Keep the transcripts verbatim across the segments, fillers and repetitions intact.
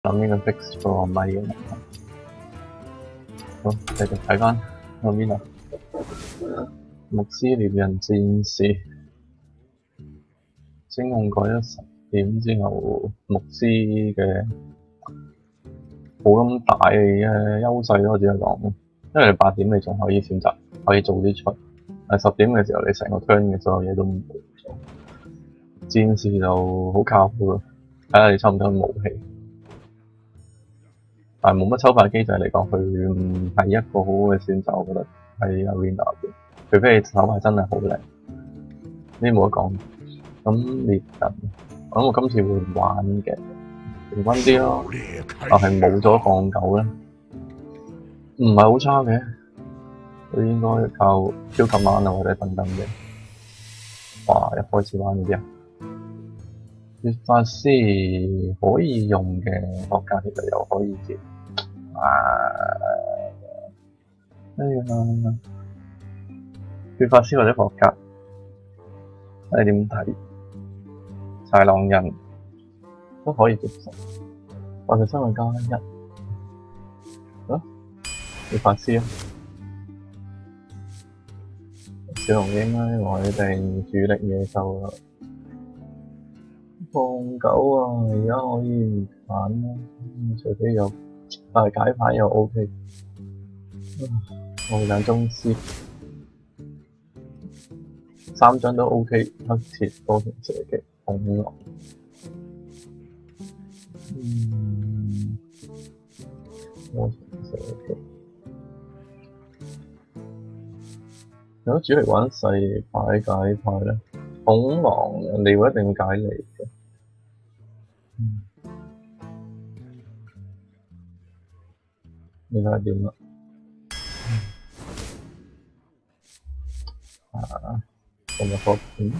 諗呢個 fix 咗個咪嘅問題。好，繼續睇翻嗰邊啊。牧師獵人戰士精控改咗十點之後，牧師嘅冇咁大嘅優勢咯，我只係講，因為你八點你仲可以選擇可以做啲出，但係十點嘅時候你成個 turn 嘅所有嘢都冇咗。戰士就好靠譜咯，睇下你抽唔抽武器。但係冇乜抽法機制嚟講，佢唔係一個好好嘅選擇，我覺得喺 Arena 入邊，除非你手牌真係好靚，呢啲冇得講。咁獵人，我諗我今次會玩嘅平均啲咯，但係冇咗放狗咧，唔係好差嘅，佢應該靠超級玩啊或者等等嘅。哇！一開始玩呢啲啊，月法師可以用嘅國家其實又可以接。啊！哎呀，血法師或者霍格，你點睇？豺狼人都可以接受，或者身位加一，啊？血法師啊，小龍鷹啦，我哋主力野獸啦，放狗啊！而家可以唔揀啦，除非有。但係解牌又 OK， 我揀宗師，三張都 OK， 黑鐵多條射擊恐龍，嗯，多條射擊。如果主力玩細牌解牌咧，恐龍人哋會一定解你嘅。嗯你睇下點啦？啊，咁就確認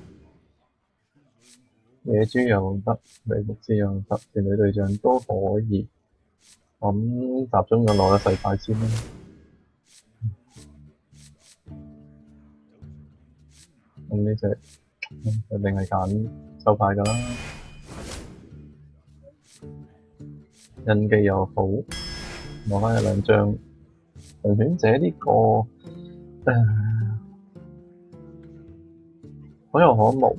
野豬又得，女牧師又得，團隊隊長都可以。咁集中咗攞咗細牌先啦。咁呢隻一定係揀收牌㗎啦。印記又好。攞翻一兩張，神犬者呢、這個誒可有可無，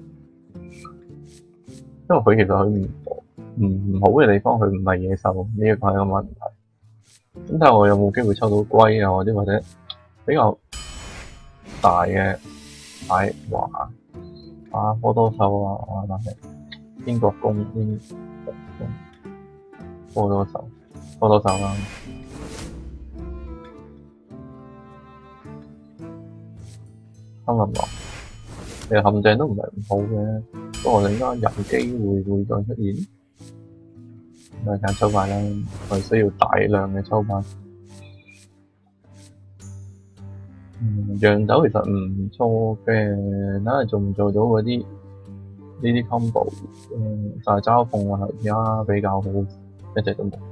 因為佢其實佢唔唔好嘅地方，佢唔係野獸，呢一個係個問題。咁睇下我有冇機會抽到龜啊，或者或者比較大嘅牌華啊科多獸啊，但係英國公英國公科多獸。多多手啦，森林狼，其實陷阱都唔係唔好嘅，不過我哋應該有機會會再出現。咁啊揀抽牌啦，我哋需要大量嘅抽牌。嗯，洋豆其實唔錯嘅，睇下做唔做到嗰啲呢啲 combo。嗯，就係嘲諷啊，而家比較好，一直都冇。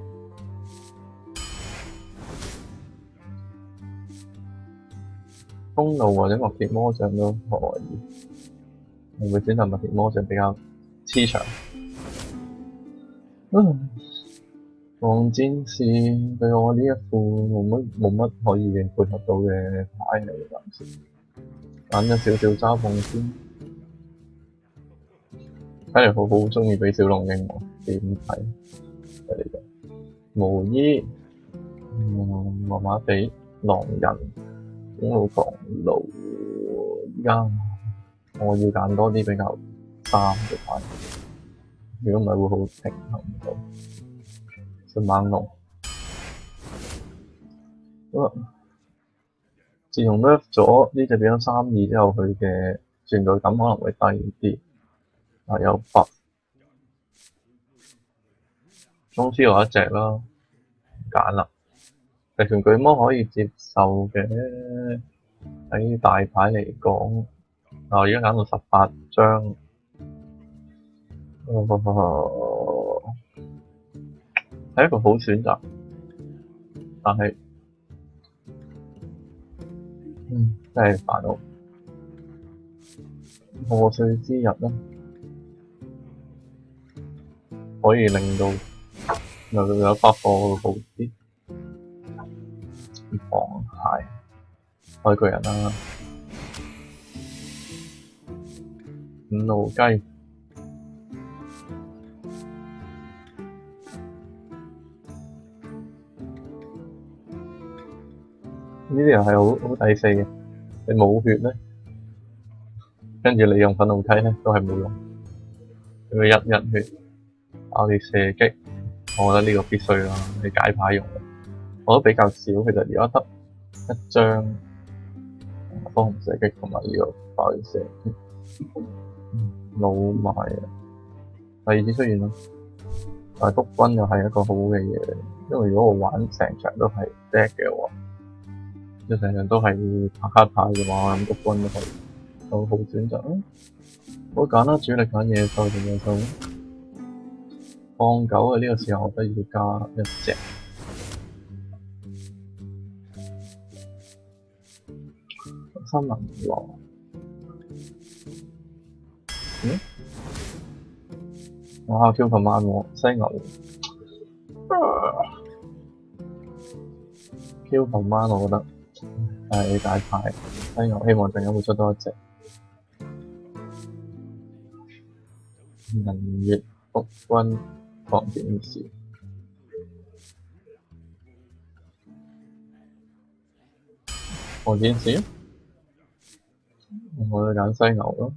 公路或者麥田魔杖都可以，我會選擇麥田魔杖比較黐牆。嗯，黃戰士對我呢一副冇乜冇乜可以配合到嘅牌嚟，暫時揀咗少少嘲諷先。睇嚟好好鍾意畀小龍鷹喎，點睇？嚟嘅毛衣，嗯，麻麻地狼人。公路防路，而家我要揀多啲比較三嘅牌，如果唔係會好平衡唔到。迅猛龍，好，自從 nerf 咗呢隻變咗三二之後，佢嘅存在感可能會低啲，啊有 buff。宗師有一隻啦，唔揀啦。力拳巨魔可以接受嘅，喺大牌嚟講，啊而家揀到十八張，係一個好選擇，但係，嗯，真係煩惱。賀歲之日咧，可以令到又有百貨好啲，防蟹，外國人啦，五路雞。呢啲又係好好抵死嘅，你冇血咧，跟住你用粉紅雞咧都係冇用，佢一一血，爆裂射擊，我覺得呢個必須啦，你解牌用，我覺得比較少，其實而家得一張火紅射擊同埋呢個爆裂射擊，老埋啊，第二次出現咯，但係督軍又係一個好嘅嘢，因為如果我玩成場都係 dead 嘅話。即成日都係拍卡牌嘅話，咁督軍都係有好選擇啊！我揀啦，主力揀野獸定野獸？放狗嘅呢個時候，我覺得要加一隻。三文狼，嗯？哇 ！Q 咁慢喎，犀牛。Q 咁慢，我覺得。係大牌，犀牛希望陣間會出多一隻。人月督軍防點士，防點士，我就揀犀牛咯。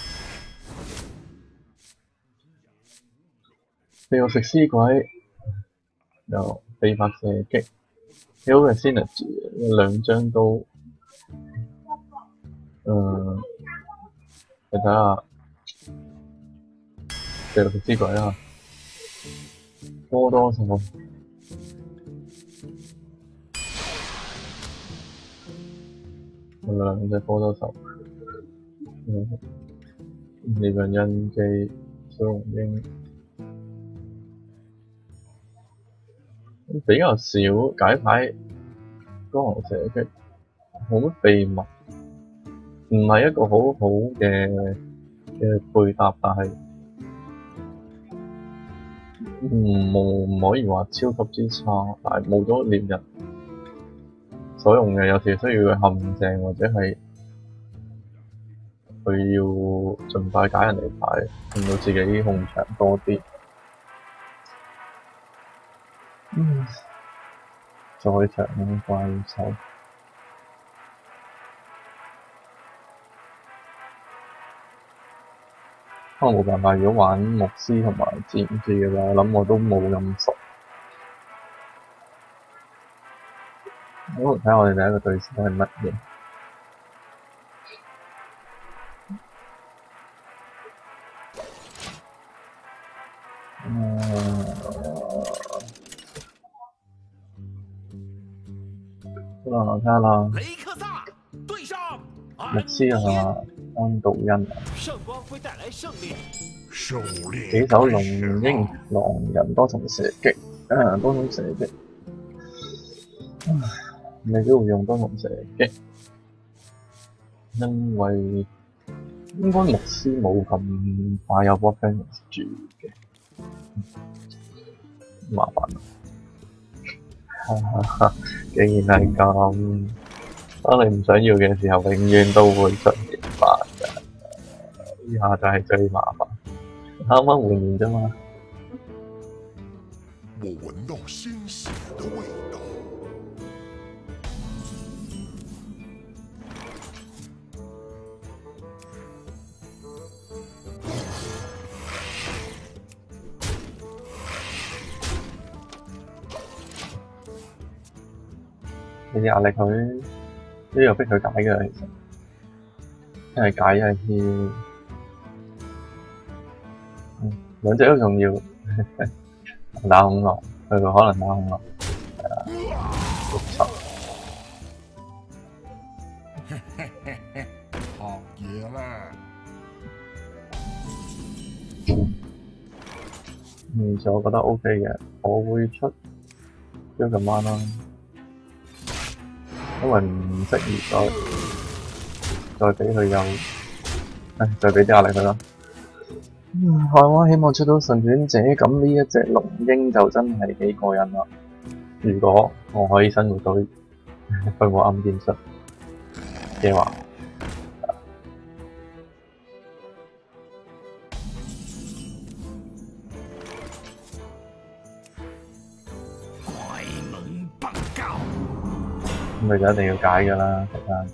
你要食屍鬼，又秘法射擊。幾好嘅 synergy，兩張都，誒，你睇下，繼續食屍鬼啦，多多手，係兩隻多多手，嗯，利刃印記，小龍鷹。比較少解牌，光芒射擊冇乜秘密，唔係一個好好嘅嘅配搭，但係唔唔可以話超級之差，但係冇咗獵人所用嘅，有時需要佢陷阱或者係佢要盡快解人哋牌，令到自己控場多啲。嗯，再場怪獸，可能冇辦法。如果玩牧師同埋戰士嘅話，我諗我都冇咁熟。好，睇下我哋第一個對手係乜嘢。好啦，我睇下啦。牧師啊，安道恩啊，幾手龍鷹狼人多重射擊，啊多重射擊，你都會用多重射擊，因為應該牧師冇咁快有 block damage 住嘅，麻煩啦。既然係咁，當你唔想要嘅時候，永遠都會出現翻㗎。呢下就係最麻煩。啱啱換完啫嘛。我聞到鮮血的味道。你啲壓力佢呢個逼佢解嘅，其實一係解一係跳，嗯，兩隻都重要。打恐龍，佢個可能打恐龍，係啊，六十。學嘢啦。嗯，就我覺得 OK 嘅，我會出一個彎啦。因為唔適宜再再俾佢有，唉，再俾啲壓力佢啦。 嗯，海灣希望出到神轉者，咁呢一隻龍鷹就真係幾過癮啦！如果我可以生活到去我暗劍術嘅話，咁佢就一定要解㗎啦，其實。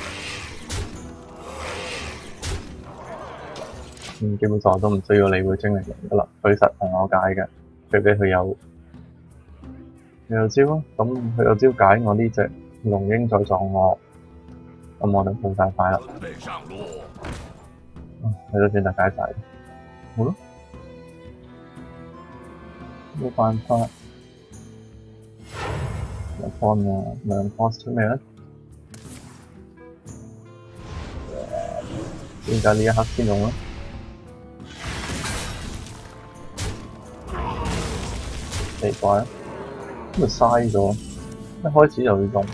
嗯，基本上我都唔需要理會精靈龍㗎啦，佢實同我解嘅，除非佢有佢有招咯。咁佢有招解我呢隻龍鷹再撞我，咁我就冇晒快啦。佢都選擇解晒，好咯，冇辦法。有幫啊，兩 boss 出咩咧？點解呢一刻先用咧？奇怪啊！咁咪嘥咗，一開始就要用，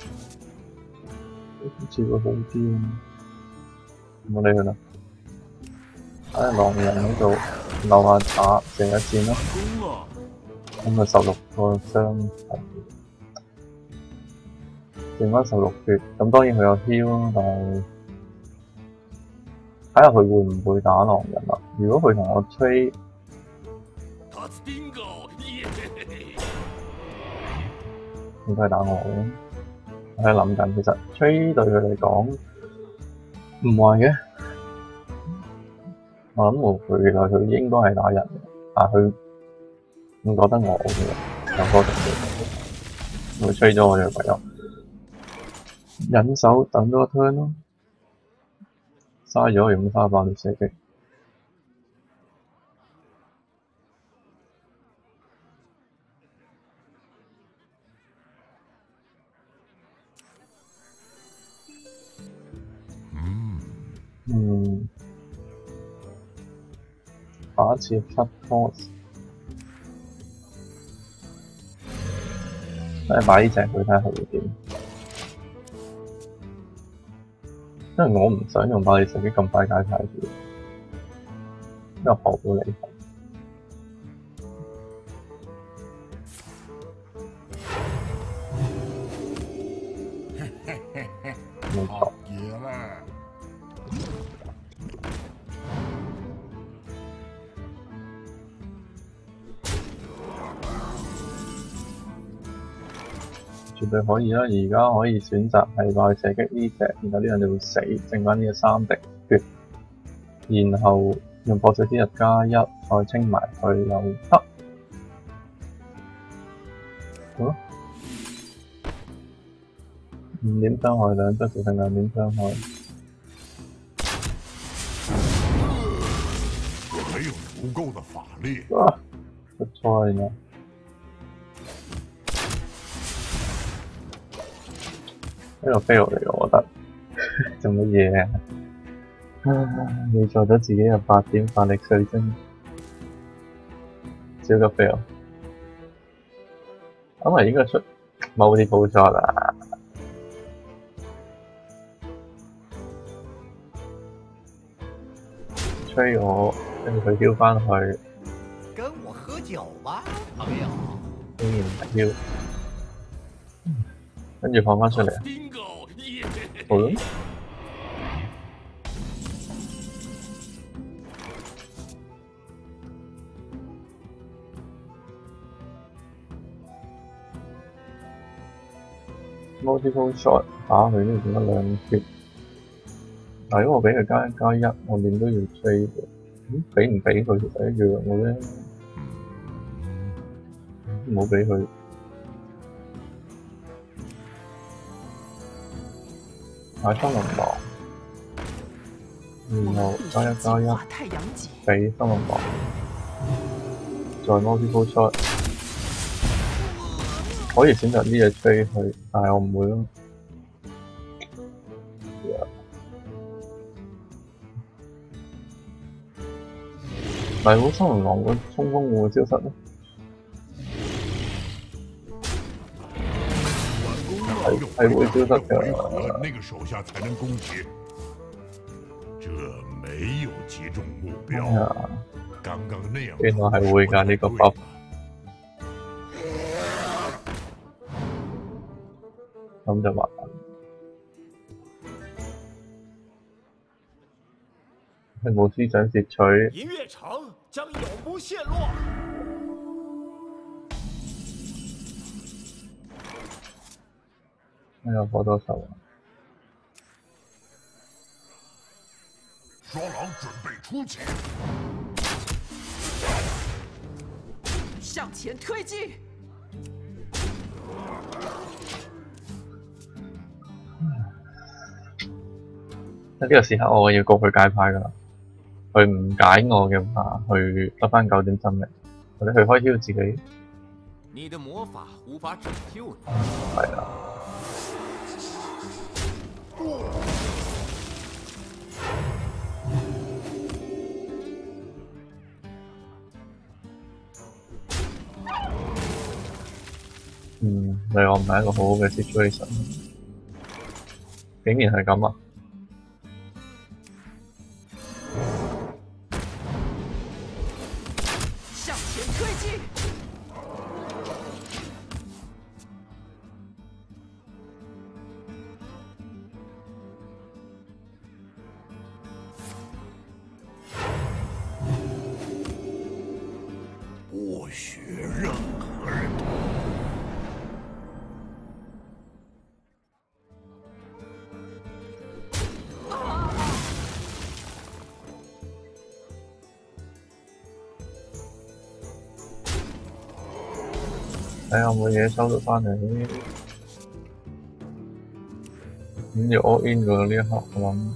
好似會好啲啊！唔好理佢啦，喺狼人嗰度留下打成一戰咯。咁咪十六個傷，剩翻十六血。咁當然佢有 heal 但係睇下佢會唔會打狼人啦。如果佢同我吹，應該係打我嘅。我喺諗緊，其實吹對佢嚟講唔壞嘅。我諗我佢原來佢應該係打人，但係佢唔覺得我嘅，有多程度。佢吹咗我就唯有忍手等多一 turn 咯，嘥咗用三百條射擊。嗯，下一次 cut force， 睇下擺呢隻佢睇下佢會點。因為我唔想用百里射擊咁快解太住，因為學到你。冇錯。絕對可以啦！而家可以選擇係落去射擊呢隻，然後呢樣就會死，剩翻呢隻三滴血，然後用破碎之日加一，再清埋佢又得。好咯，五點傷害，兩則造成兩點傷害。 沒有足夠的法力。 啊，不錯呀！呢個 fail 嚟嘅，我覺得做乜嘢啊？你做咗自己嘅八點法力水晶，少個 fail。咁係應該出冇啲補助啦。吹我，跟住佢飆翻去。 跟我喝酒吧，朋友。 竟然唔飆，跟住放翻出嚟。好咯。multiple shot 打佢呢度得兩血，但係如果我俾佢加一加一，我點都要追嘅。咁俾唔俾佢其實一樣嘅啫，唔好俾佢。買森林狼，然後加一加一，俾森林狼，再 multiple shot。可以選擇呢隻吹佢，但係我唔會咯。但係好森林狼個衝鋒會唔會消失咧？係係會消失嘅。 那個手下才能攻擊，這沒有击中目标。 啊、 刚刚那样， 原來係會㗎呢個 buff。咁就麻煩。係冇思想攝取。 银月城將永不陷落。 哎呀，火多手啊！ 双狼准备出击， 向前推进。 呢個時刻我要過去解派㗎啦。佢唔解我嘅話，佢得返九點生命，或者佢開 heal 自己。 你的魔法無法拯救你。 係啊。嗯，你話唔係一個好好嘅 situation， 竟然係咁啊！ 向前推進。 不许任何人动。 睇下有冇嘢收到返嚟。咁要 all in 㗎呢一刻我諗。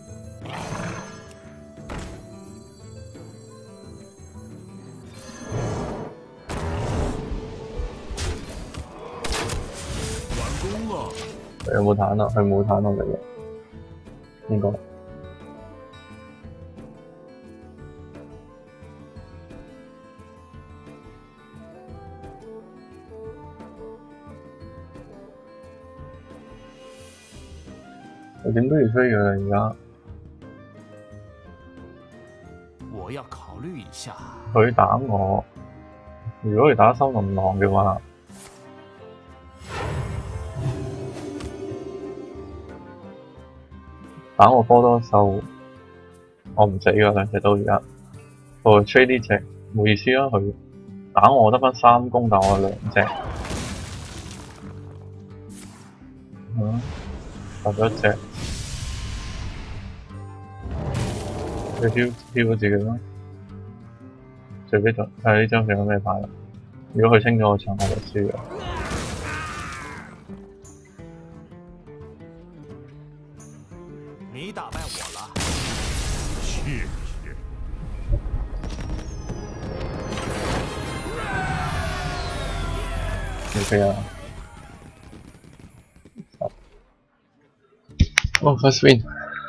佢有冇彈啊？佢冇彈落嚟嘅，應該。我點都要追佢啦而家。 我要考慮一下。 佢打我，如果佢打森林狼嘅話。打我波多獸，我唔死㗎兩隻都而家。我 trade 呢隻冇意思啦，佢打我得返三攻，但我有兩隻。嗯，殺咗一隻。佢飄飄咗自己啦。除非就睇呢張仲有咩牌啦。如果佢清咗我場，我就輸㗎。 你打敗我了， 謝謝。 OK 啊。哦 ，first win。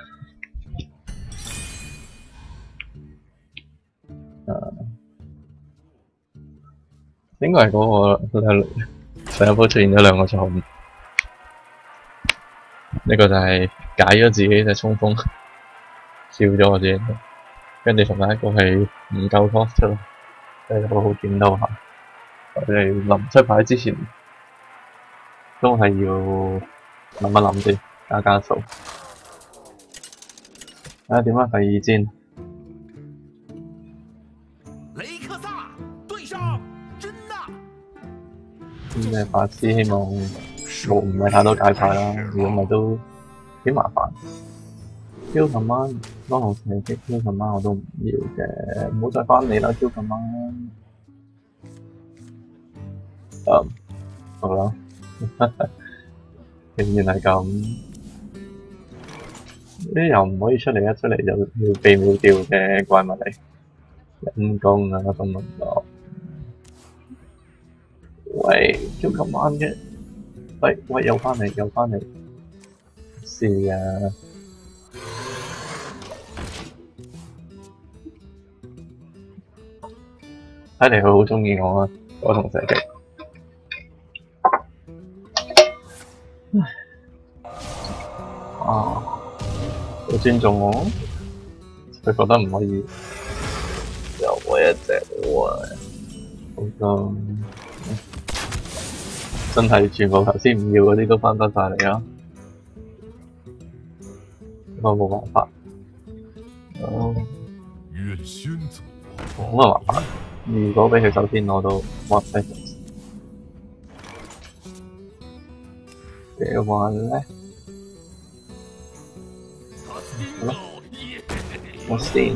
誒，應該係嗰個上一波出現咗兩個錯誤。呢個就係解咗自己隻衝鋒，笑咗我自己，跟住同埋一個係唔夠 cost 出咯，即係好好檢討下。我哋臨出牌之前都係要諗一諗先，加加數。睇下點啊？第二戰。 雷克薩對上真娜。 咁嘅法師希望冇唔係太多解牌啦，如果唔係都幾麻煩。Q 十蚊，當紅射擊 Q 十蚊我都唔要嘅，唔好再翻嚟啦 Q 十蚊。嗯，好啦，竟然係咁，呢啲又唔可以出嚟，一出嚟就要被秒掉嘅怪物嚟，陰公啊，咁唔落。喂 ，Q 十蚊嘅。喂喂，又翻嚟，又翻嚟，是啊，睇嚟佢好鍾意我啊，我同射擊。啊，好尊重我， 佢覺得唔可以有我一隻喎，好多真係全部頭先唔要嗰啲都翻返晒嚟啊！不過冇辦法。哦， 願先祖咁啊麻煩。如果俾佢首先攞到 What Seconds 嘅話咧，好啦，我先。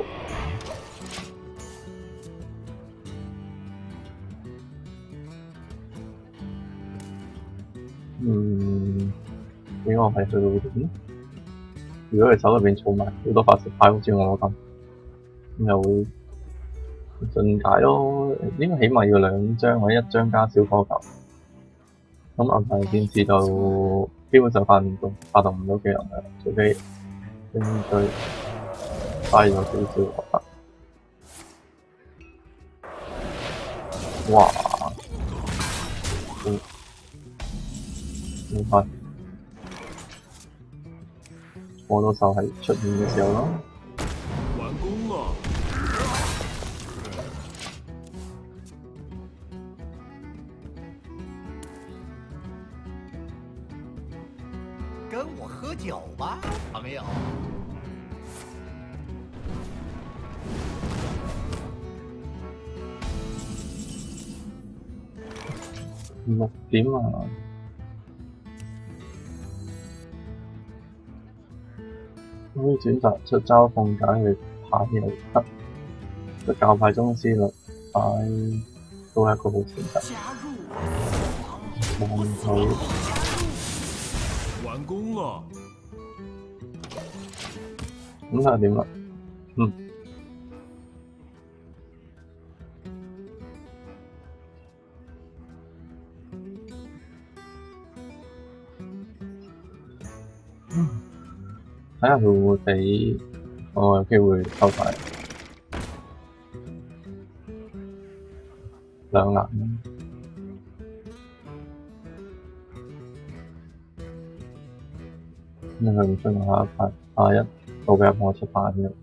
嗯，俾我係去到點？如果佢手入邊儲埋好多發食牌，好似我咁，咁又會進解咯。應該起碼要兩張或者一張加小火球。咁銀牌先至到，基本上發唔到，發動唔到技能嘅，除非應對低咗少少覺得。哇！嗯冇法，我到手係出現嘅時候咯。 完工了。 跟我喝酒吧，朋友。 六點啊！可以選擇出招放解嘅牌又得，出教派宗師律牌都係一個好選擇。望佢完工了。 咁睇下點啦。嗯。睇下佢會唔會俾我有機會收晒兩藍。咁佢唔出我下一排，下一到嘅我出版嘅。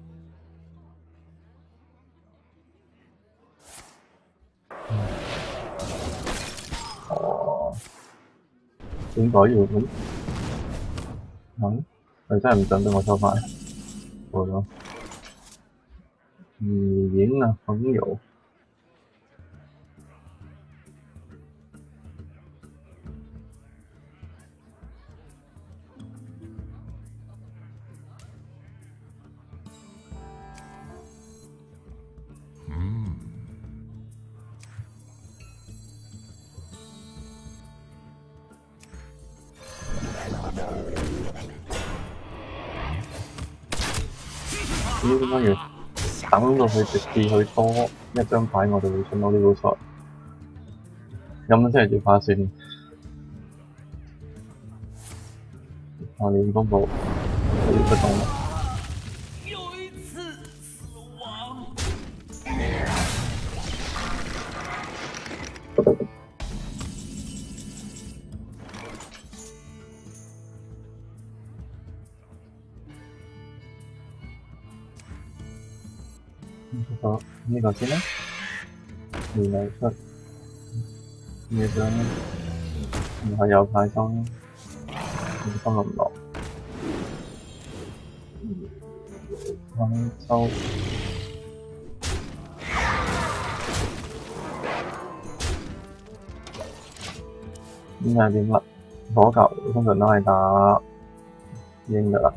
哦，點解要咁？嗯？佢真係唔準俾我收翻，錯咗。語言啊，朋友。 嗯， 呢點解要等到佢直至去多一張牌，我就會出到呢個賽？咁樣真係要划算。我連風暴都要出動啦。 又一次死亡。 好，呢個先啦，然後出呢張，然後有派裝，心諗唔落，康州，咁係點啦？火球通常都係打英㗎啦。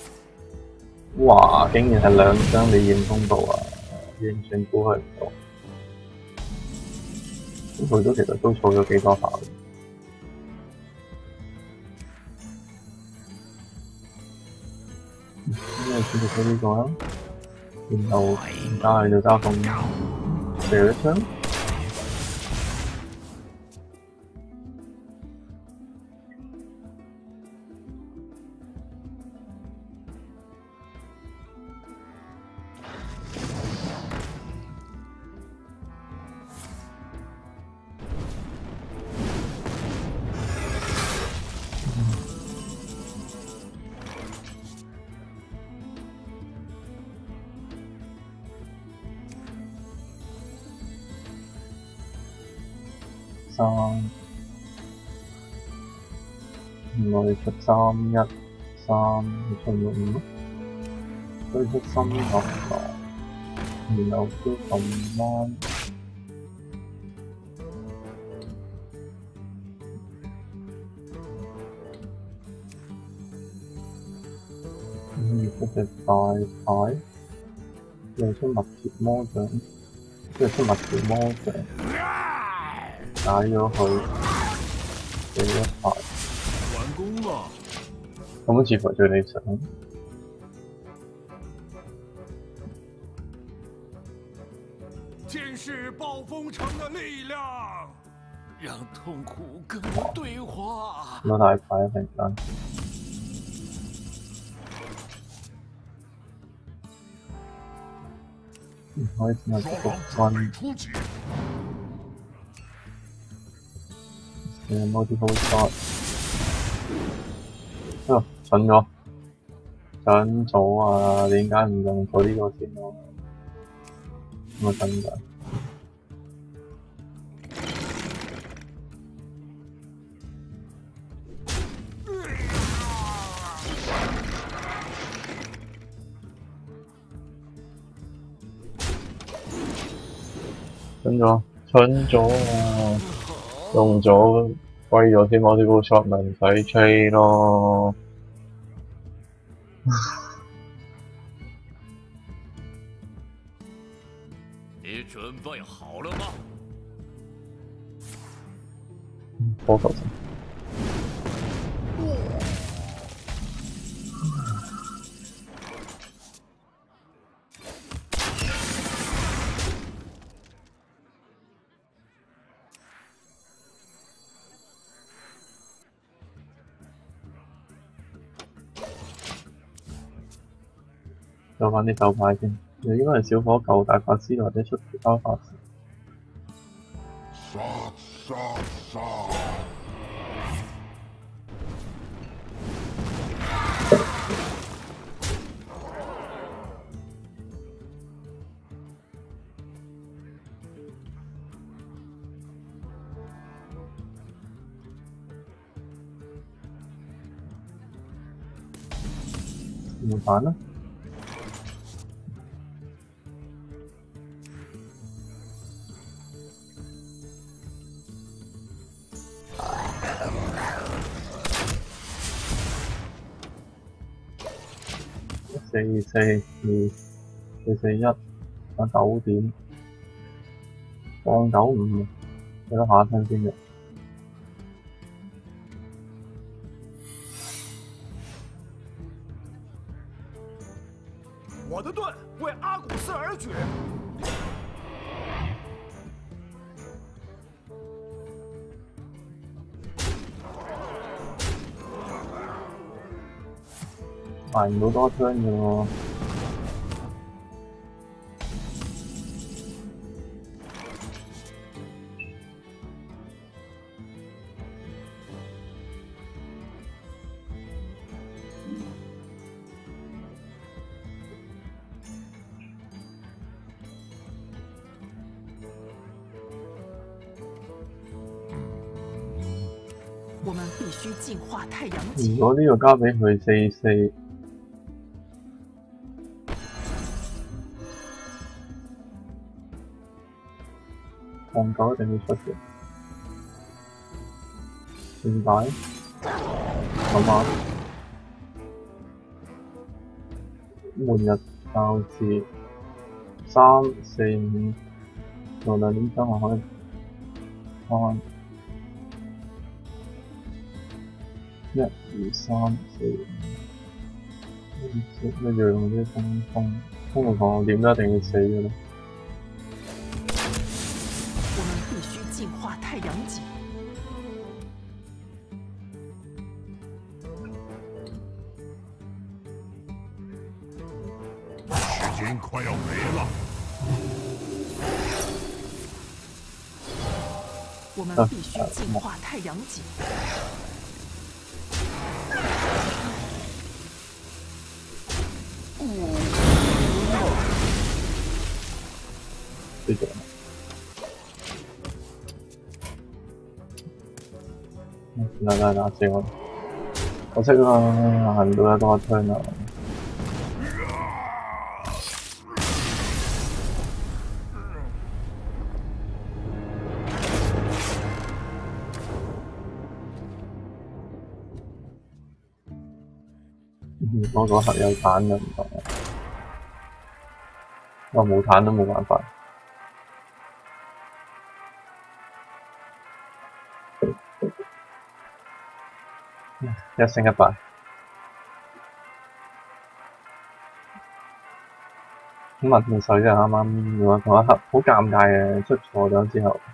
哇！竟然係兩張李艷風暴啊！完全估佢唔到。咁佢都其實都儲咗幾多下。咁你選擇咗呢個啦，然後加去就交鋒射一槍。 三，我哋出三一三，出六五咯，所以出深合落，然後都咁彎。出隻大牌，又出密鐵魔掌，跟住出密鐵魔掌，打咗佢，俾一牌。 完工了。 咁似乎最理想。 见识暴风城的力量， 让痛苦跟我对话。 攞大牌啊！突然間。可以進入局分，誒 multiple shot， 啊蠢咗，蠢咗啊！點解唔用咗呢個先咯？咁啊真㗎。蠢咗，蠢咗啊！用咗貴咗啲 multiple shot 咪唔使吹咯。 你准备好了吗？ 好頭先。攞翻啲手牌先，你應該係小火舊大法師或者出其他法師。 杀杀杀！ 唔煩啦。四四二四四一打九點，放九五，睇到下一分先嘅。 我的盾为阿古斯而举。 排唔到多張嘅喎。 我们必须净化太阳级。 如果呢個交俾佢四四。放狗一定要出嘅，點解？咁啊，末日教字三四五，做兩點鐘我可以翻一二三四五，一樣嗰啲東風，通常講點都一定要死嘅啦。 淨化太陽級， 时间快要没了。 我们必须净化太陽級。 對咗。 算啦，打死我！我識啦，行到一多一推啦。如果嗰盒有彈就唔同啦，我冇彈都冇辦法。一勝一敗。咁啊，件水就啱啱用嗰一刻好尷尬嘅，出錯咗之後，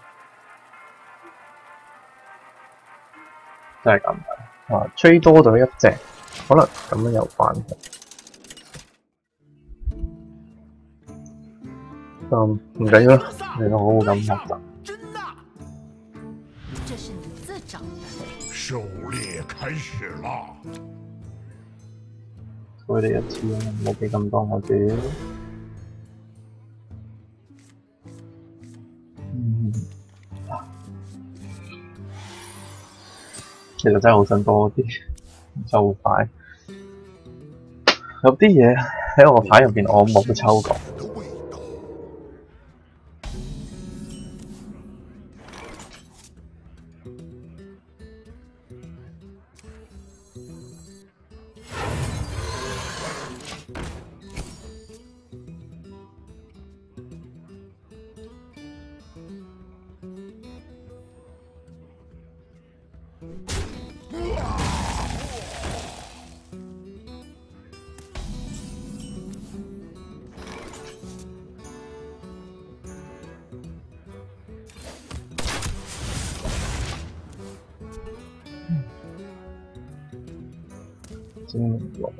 真係尷尬。啊，吹多咗一隻，可能咁樣有關係。嗯，唔緊要啦，你都好好咁學習。 这是你自找的。 狩猎开始啦！ 推你一次啊，唔好俾咁多我啫。嗯，其實真係好想多啲，就快。有啲嘢喺我牌入邊，我冇抽過。精明咗。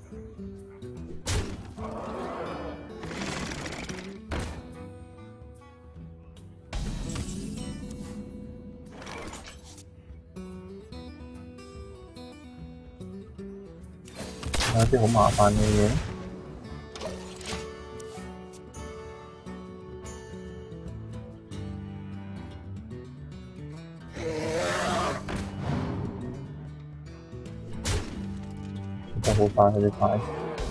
有啲好麻煩嘅嘢。就好快佢哋牌。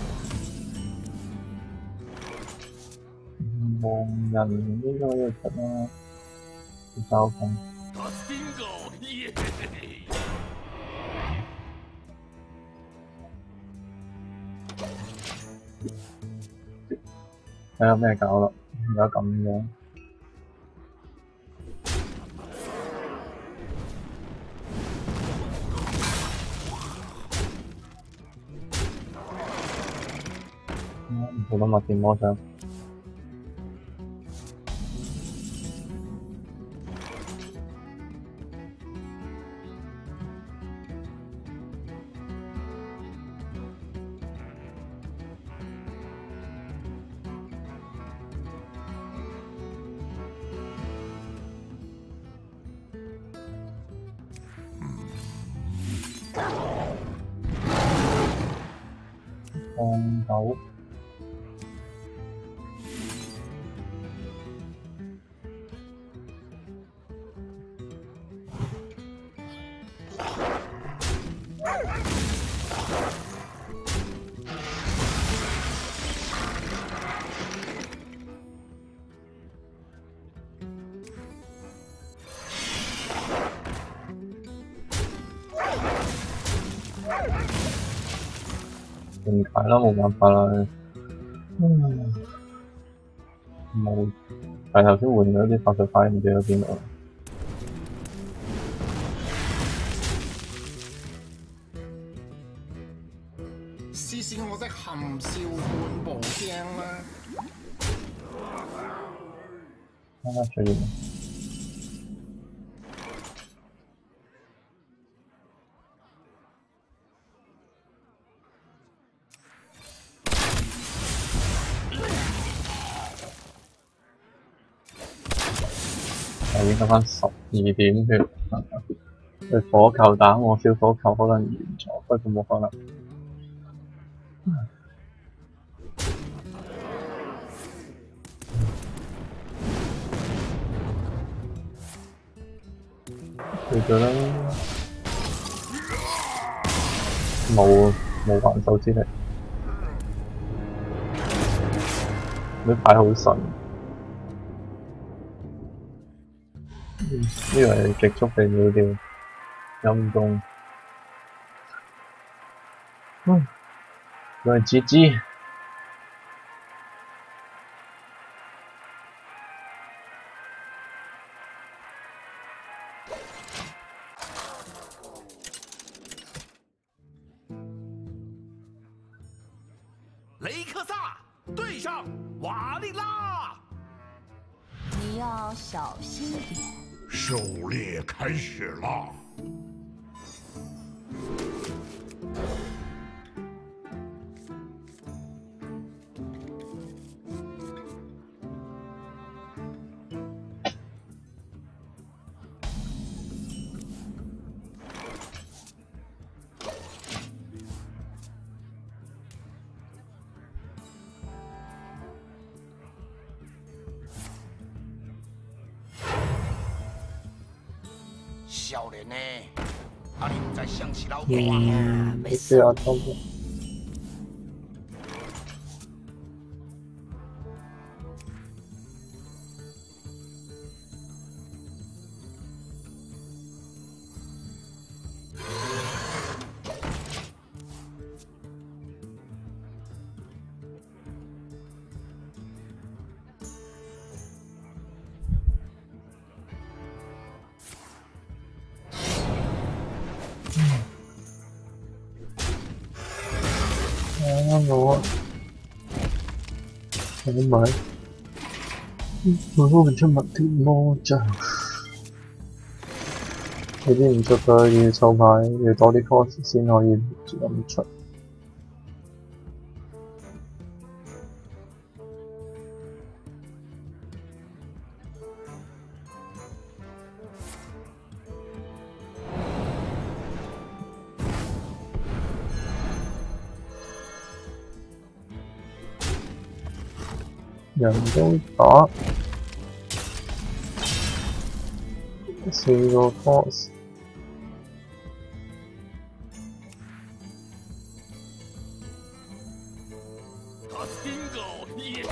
望人應該要出啦，要交鋒。睇下咩搞啦，而家咁樣。唔好咁密電魔上。放狗。唔解啦，冇辦法啦。嗯，冇，但係頭先換咗啲法術牌，唔知喺邊度。 試試我的含笑半步驚啦！ 啱啱出現。已經得返十二點血，佢火球打我小火球可能完咗，不過冇可能。退咗啦。 冇冇還手之力，啲牌好順。嗯，呢個係極速被秒掉，陰公。嗯，佢係 G G。 雷克萨对上瓦利拉， 你要小心点。 狩猎开始了。 少年呢？啊，你唔知像是老嗯，没事啊，差不多。啊我，我買，我嗰個出麥條魔杖，呢啲唔出嘅要湊牌，要多啲 cost 先可以咁出。人都打四個 cost， 他 single 耶！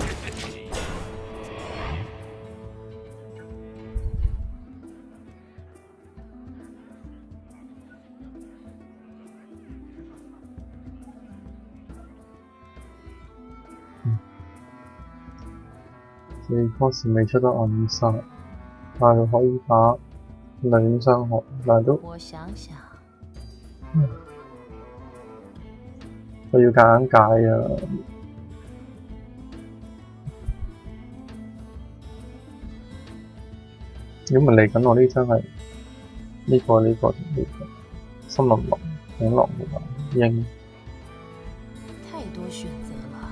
四 cost 未出得暗殺，但係可以打兩傷害，但係都我想想， 佢要夾硬解啊！如果唔係嚟緊，我呢張係呢個呢個同呢個森林狼、恐龍同埋鷹。 太多選擇了。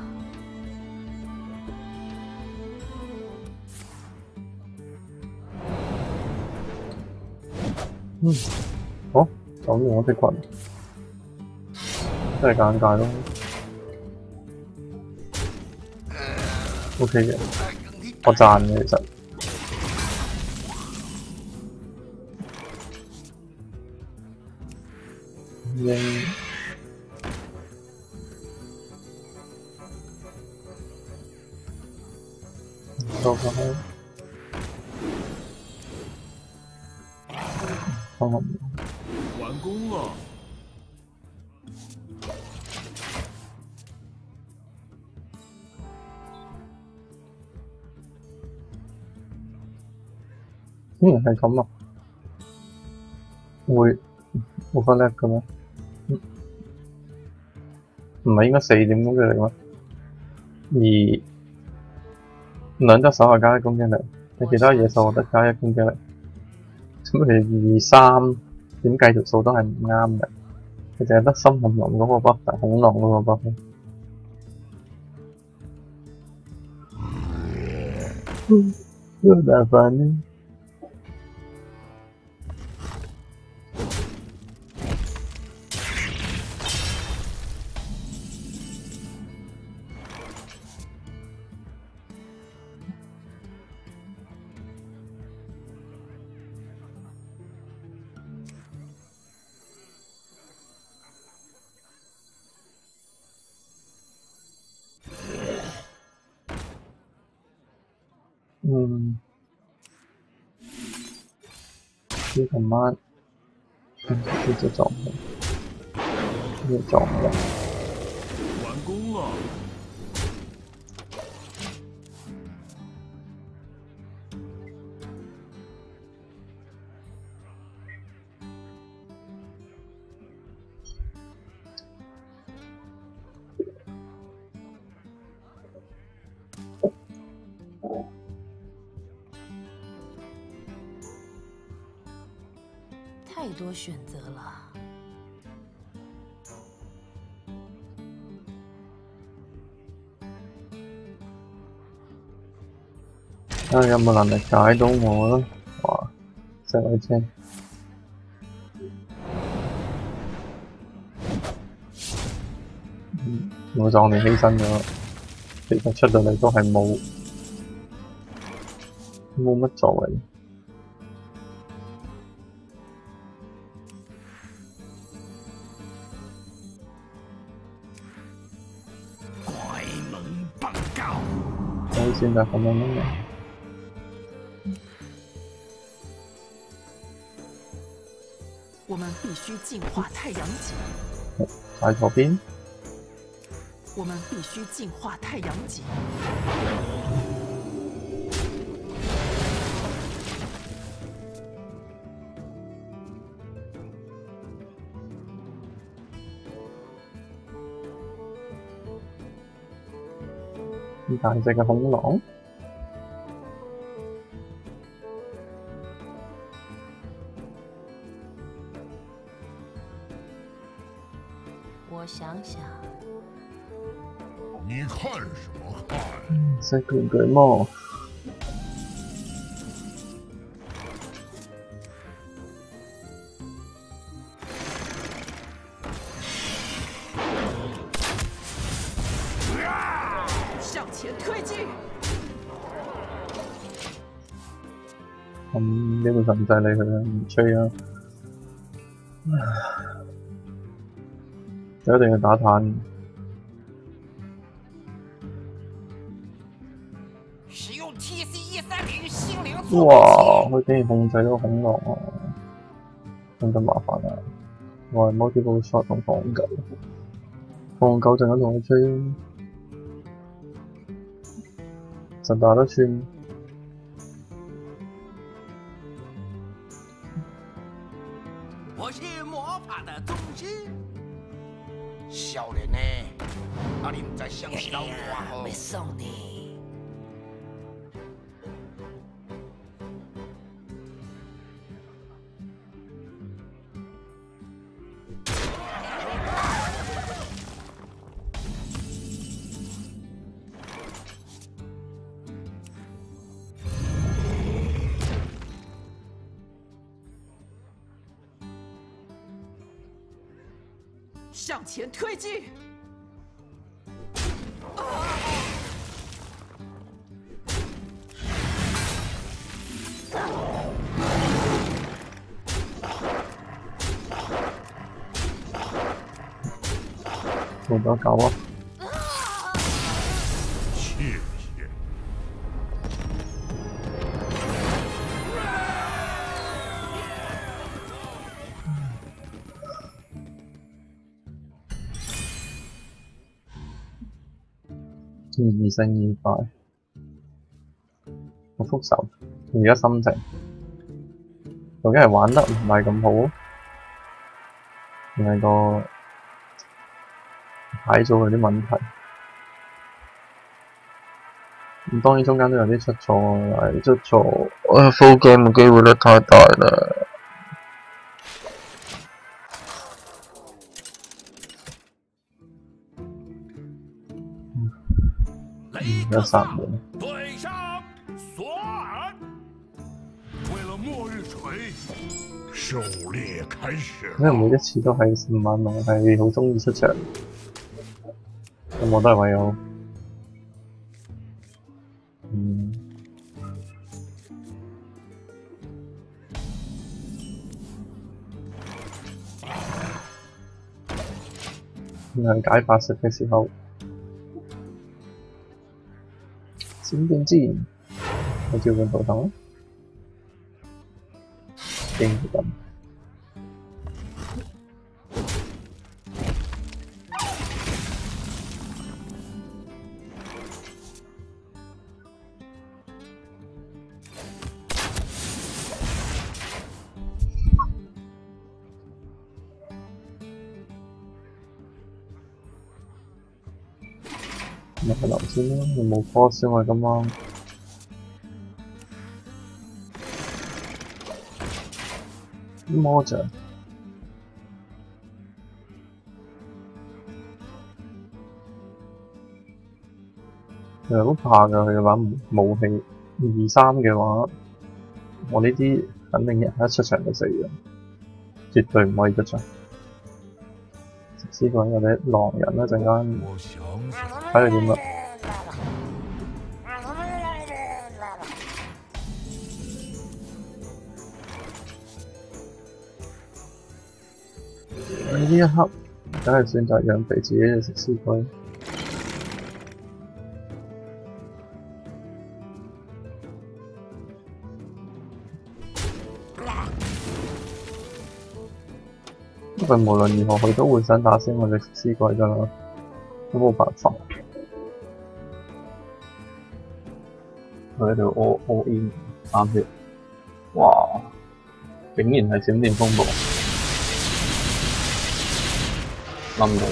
嗯，好，咁我的棍，真係尷尬咯。O K 嘅，我讚嘅其實。鷹，收翻。放好。 完工了。 竟然係咁啊！會冇分叻嘅咩？唔係應該四點攻擊力咩？而兩隻手係加一攻擊力，你其他野獸我得加一攻擊力。咁你二三點計條數都係唔啱嘅，佢淨係得森林林嗰個 buff，但係恐龍嗰個 buff。嗯，有辦法呢？ 嗯，呢琴晚嗯呢隻撞嘅，呢隻撞嘅。 完工了。 太多选择了。 睇下有冇能力解到我咯？哇！石偉青，嗯，我撞你犧牲咗，其實出到嚟都係冇冇乜作為。 怪门报告。 所以現在咁樣樣。 我们必须净化太阳级。 喺左邊。 我们必须净化太阳级。 大隻嘅恐龍。 我想想， 你看什么看？ 細拳巨魔。 向前推进。 咁基本上唔使理佢啦，唔吹啦。一定要打炭。 使用 T C 一三零心灵哇！佢竟然控制到恐龍啊，真得麻煩啦！我係 multiple shot 同放狗，放狗陣間同佢吹，實打得穿。 我是魔法的宗师。 少年呢？啊，你唔知想死老大吼？ 没送你。 向前推进。 做咗狗啊！ 谢谢。 二二勝二敗，我復仇。而家心情究竟係玩得唔係咁好，定係個牌組有啲問題？咁當然中間都有啲出錯，係出錯。唉 ，full game 嘅機會率太大啦。 雷克萨对上索尔。 为了末日锤，狩猎开始因為每了。 一次都係吳萬龍係好鍾意出場，咁我都係唯有嗯係解法術嘅時候，閃電之前佢照本圖騰咯，經咁。咪係留先啦，你冇 force 先喎今晚。魔杖，其實好怕㗎，佢嘅話武器二三嘅話，我呢啲肯定一一出場就死嘅，絕對唔可以出場。食屍鬼或者狼人一陣間睇佢點啦。呢一刻，梗係選擇讓肥自己去食屍龜。因為無論如何，佢都會想打死我隻食屍龜㗎啦，都冇辦法。佢喺度 all all in 三血，哇！竟然係閃電風暴。冧到，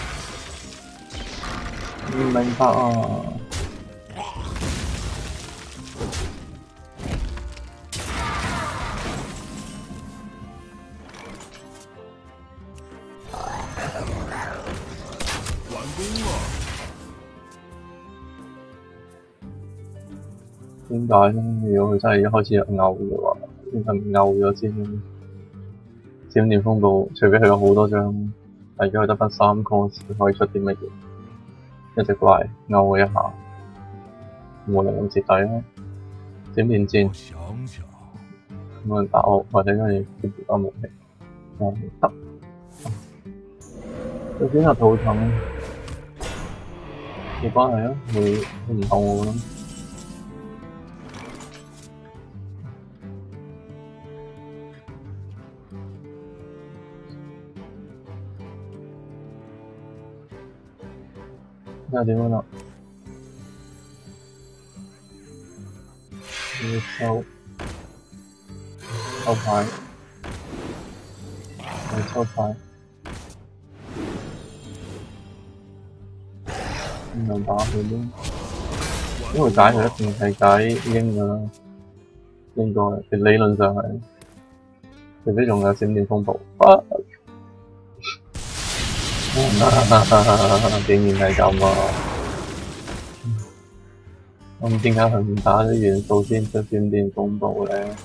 唔明白啊！ 完工了。 點解咧？如果佢真係一開始就勾嘅話，點解唔勾咗先？閃電風暴，除非佢有好多張。但而家佢得返三 cost， 可以出啲乜嘢？一隻怪勾我一下，冇理由咁蝕底啦。閃電戰，冇人打我，或者因為接住翻武器，我唔得。佢選擇圖騰，冇關係啊，佢佢唔透我啦。睇下點樣啦？要抽抽牌，要抽牌，唔能打佢咯，因為解佢一定係解鷹㗎啦，應該其實理論上係，除非仲有閃電風暴。啊竟然係咁啊！咁點解佢唔打啲元素先出閃電風暴咧？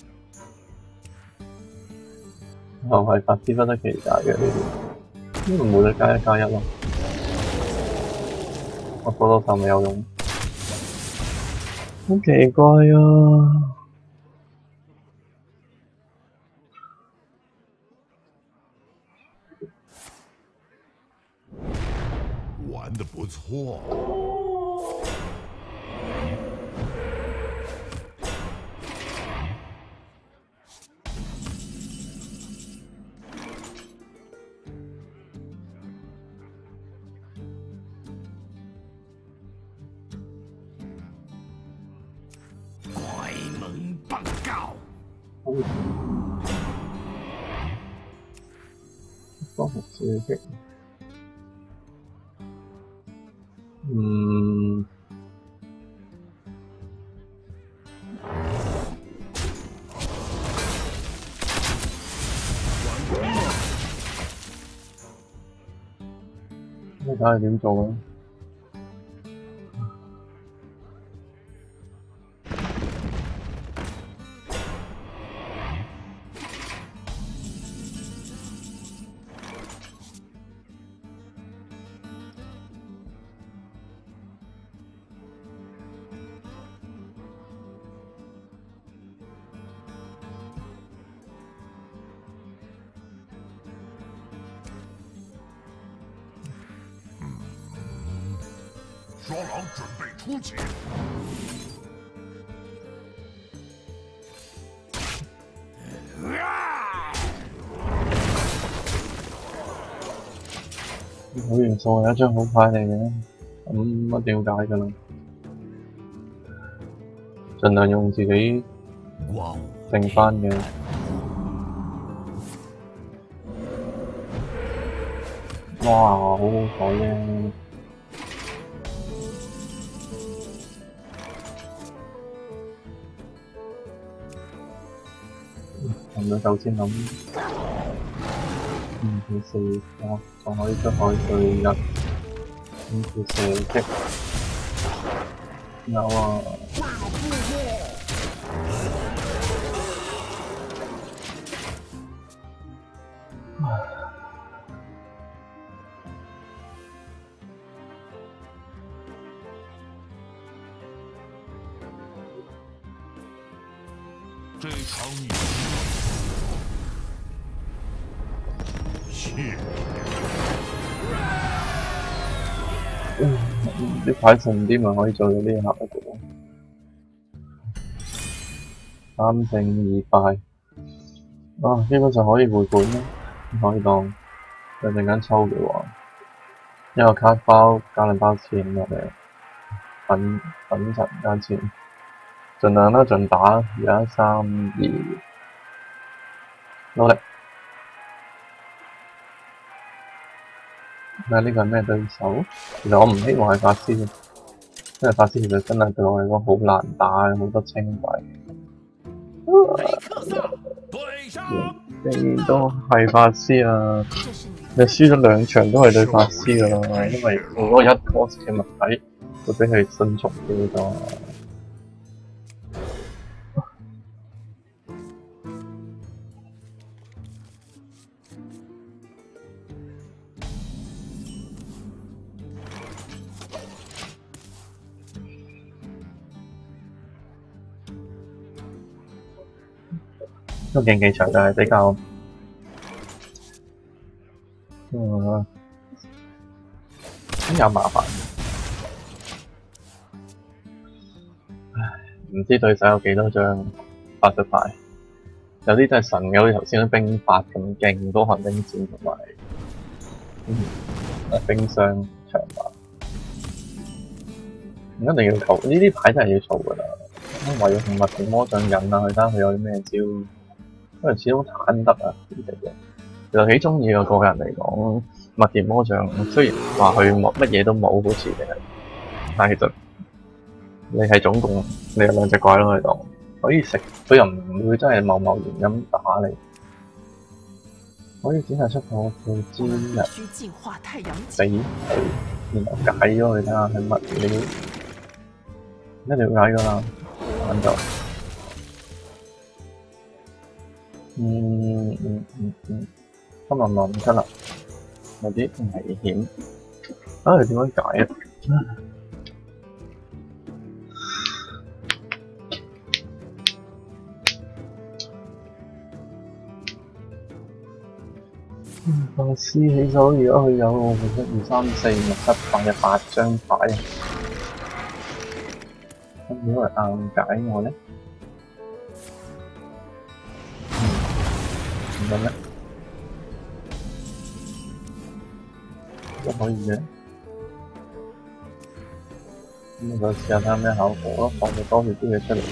又係法師不得其解嘅呢啲，因為冇得加一加一咯。我多多手咪有用，好奇怪啊！ 玩得不错。 怪门报告。 幫我刺激。嗯。你睇下點做啊？ 双狼准备出击。 好元素係一張好牌嚟嘅，咁一定要解㗎啦。盡量用自己剩翻嘅。哇！好好彩啫〜咁樣首先諗，嗯，佢四個仲可以出海對日，跟住射擊，有啊。 这场你谢。 嗯，啲牌順啲咪可以做到呢一下嘅喎。三勝二敗，啊，基本上可以回本啦，可以當有陣間抽嘅話，一個卡包加兩包錢落嚟，粉粉塵加錢。盡量啦，盡打，而家三二，努力。睇呢個係咩對手？其實我唔希望係法師嘅，因為法師其實真係對我嚟講好難打，好多清幣。你都係法師啊！你輸咗兩場都係對法師㗎啦，因為我嗰一 cost 嘅物體會俾佢迅速掉咗。個競技場就係比較，嗯，比較麻煩。唉，唔知對手有幾多張發出牌，有啲真係神嘅，好似頭先啲冰法咁勁，多寒冰箭同埋，嗯，冰霜長馬，唔一定要儲，呢啲牌真係要儲㗎啦。為咗同麥田魔杖引啊，佢睇下佢有啲咩招。因為始終坦得啊呢隻嘢，其實幾中意嘅個人嚟講，麥田魔杖雖然話佢冇乜嘢都冇好似嘅，但係其實你係總共你有兩隻怪咯喺度，可以食，佢又唔會真係貿貿然咁打你，可以展示出我嘅招人死佢，然後解咗佢睇下係乜料，一定要解㗎啦，玩就。嗯嗯嗯嗯，今日望唔出啦，有啲危險。啊，點樣解啊？法師起手，而家佢有一二三四五六七八嘅八張牌啊！咁如果係硬解我咧？咁咧都可以嘅，咁我就試下睇下咩效果咯，放隻多血啲嘢出嚟。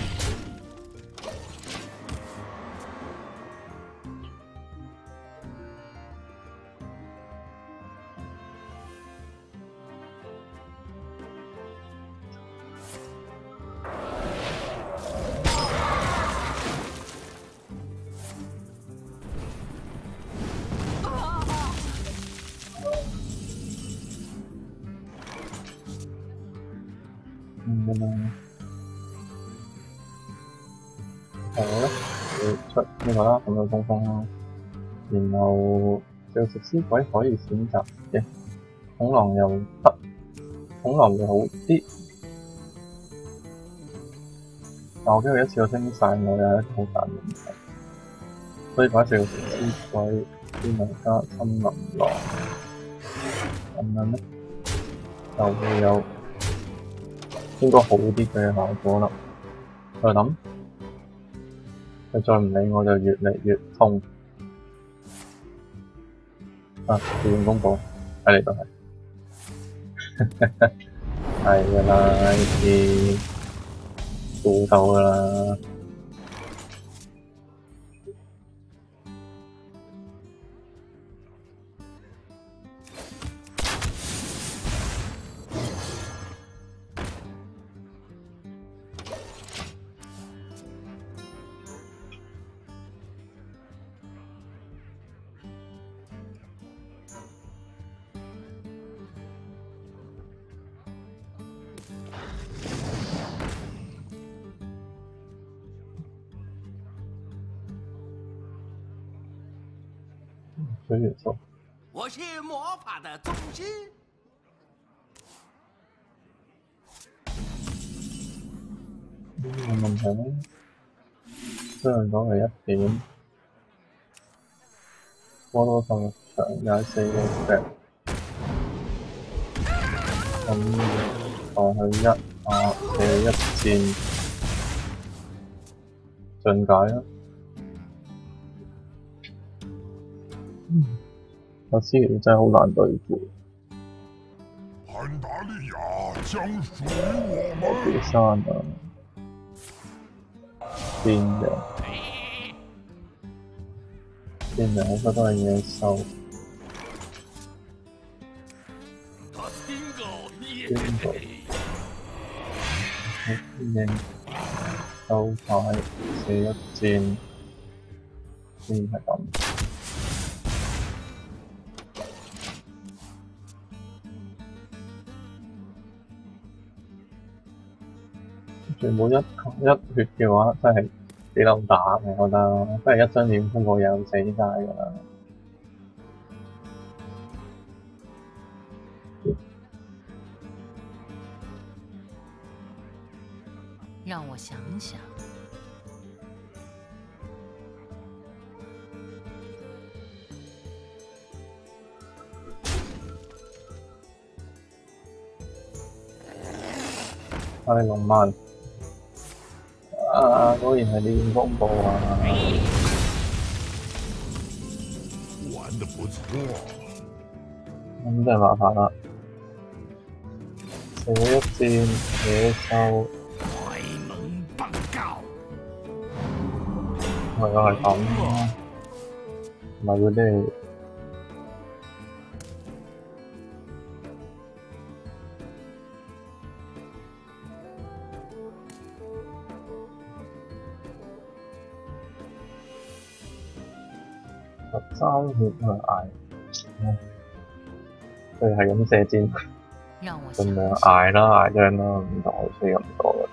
嗯，好啦，出呢個啦，咁樣風風啦，然後就食屍鬼可以選擇嘅，恐龍又得，恐龍又好啲，但我驚佢一次過升晒我有一個好大問題，所以擺食食屍鬼，先能加森林狼，咁樣咧就會有。應該好啲嘅效果啦。再諗，佢再唔理我就越嚟越痛。啊，自動公佈， 睇嚟都係，係㗎啦，呢啲估到㗎啦。水元素。 我是魔法的中心。 呢個問題咧，雖然講係一點，波多投入場廿四個 step， 咁放去一啊嘅一戰進解啦。我知真係好難對付。 潘达利亚将属于我们。 別山啊，變嘅，變嘅好多都係野獸。邊個？好應鬥快射一箭，先係咁。全部一一血嘅話，真係幾撚打嘅，我覺得，真係一張臉風過有死晒㗎啦。 让我想想。 我哋龍萬。啊！果然係練風暴啊！ 玩得不錯。 咁真係麻煩啦。射一箭野獸。 開門報告。 唯有係咁啦，唔係嗰啲。十三血去捱，佢係咁射箭，盡量捱啦，捱張啦，唔同好似咁多啦。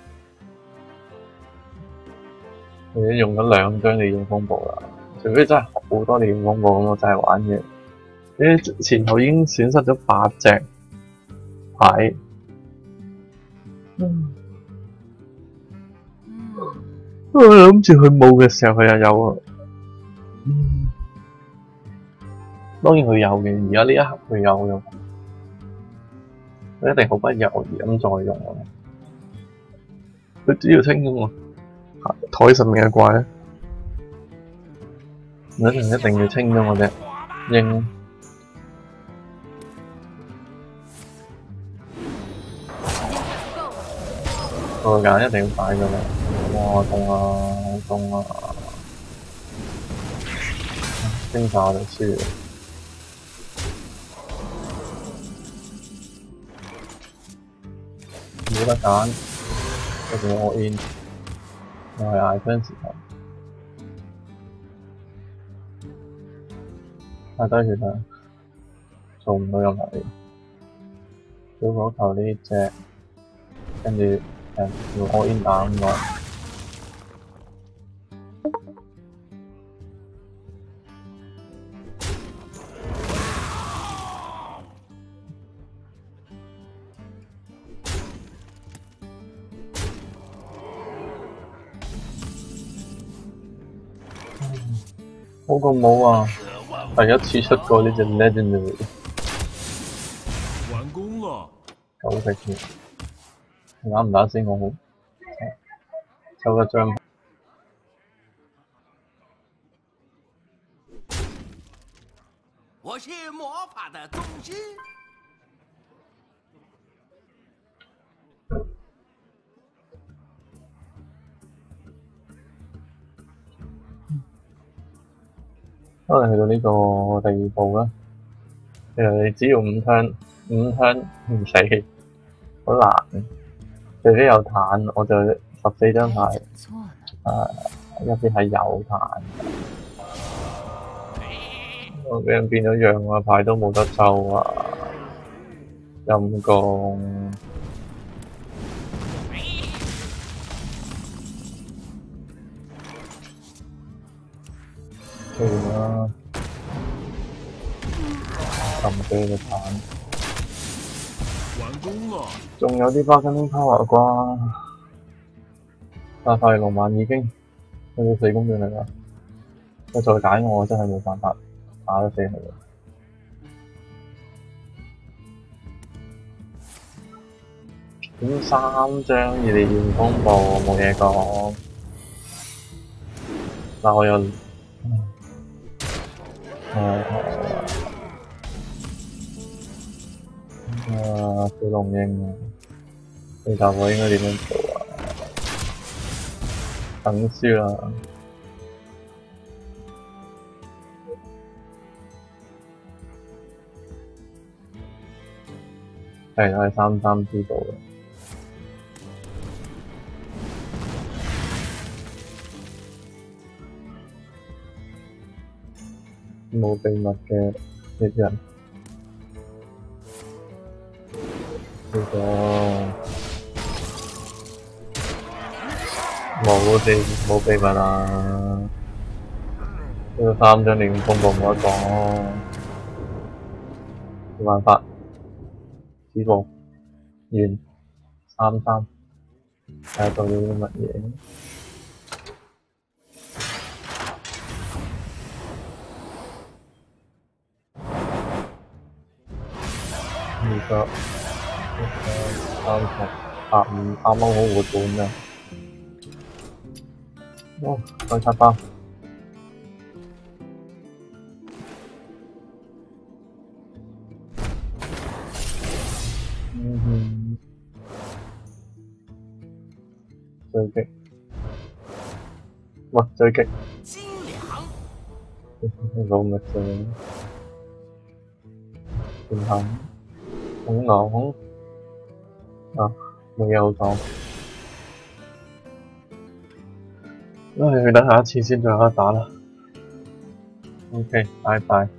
你都用咗兩張利用風暴啦，除非真係好多利用風暴咁，我真係玩嘅。你前後已經損失咗八隻牌。嗯。我諗住佢冇嘅時候，佢又有啊。嗯。當然佢有嘅，而家呢一刻佢有嘅，佢一定毫不猶豫咁再用啊！佢只要清咗我台上面嘅怪咧，一定一定要清咗我隻鷹。個間一定要擺㗎啦！哇，凍啊，好凍啊！清晒我就輸啦。冇得揀，一定要 all in， 又係捱槍時候，太低血啦，做唔到任何嘢。小火球呢隻，跟住誒要 all in 打咁耐。好過冇啊！第一次出過呢隻 Legendary， 完工了。 九隻血，打唔打先我好？抽個張。 我是魔法的中心。 可能去到呢個地步啦，其實你只要五槍五槍唔死，好難。除非有彈，我就十四張牌，誒一邊係有彈，我俾人變咗樣啊，牌都冇得抽啊，陰公。算啦，咁多嘅彈， 完工了。 仲有啲巴根 power 啩？大快龍萬已經去到四公里嚟啦，佢再解我真係冇辦法打得死佢。點三張異地驗風暴冇嘢講，但我又〜誒啊！小龍鷹啊，你答我應該點樣做啊？等輸啦！係係三三知道嘅。冇秘密嘅獵人，呢個冇秘冇秘密啊！呢個三張連風暴冇得講，冇辦法，止步完三三，睇下到底啲乜嘢？呢個呢個三十八五啱啱好活本咋，哇！再插包，嗯哼，追擊，哇！追擊， 精良， 老乜啫？點行？恐龍啊，冇嘢好講。唉，等下一次先再有得打啦。OK，拜拜。